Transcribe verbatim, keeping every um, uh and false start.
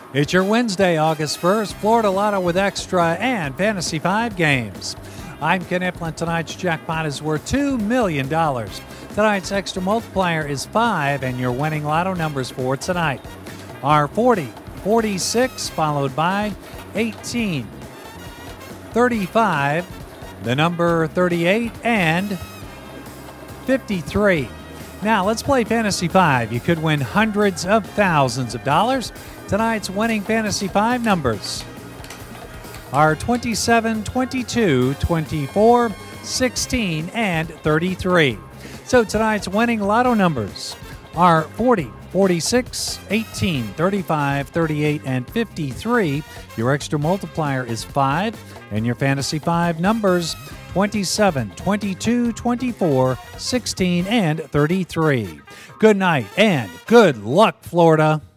It's your Wednesday, August first, Florida Lotto with Extra and Fantasy five games. I'm Ken Ipplin. Tonight's jackpot is worth two million dollars. Tonight's extra multiplier is five, and your winning lotto numbers for tonight are forty, forty-six, followed by eighteen, thirty-five, the number thirty-eight, and fifty-three. Now, let's play Fantasy five. You could win hundreds of thousands of dollars. Tonight's winning Fantasy five numbers are twenty-seven, twenty-two, twenty-four, sixteen, and thirty-three. So tonight's winning lotto numbers are forty, forty-six, eighteen, thirty-five, thirty-eight, and fifty-three. Your extra multiplier is five, and your Fantasy five numbers twenty-seven, twenty-two, twenty-four, sixteen, and thirty-three. Good night and good luck, Florida.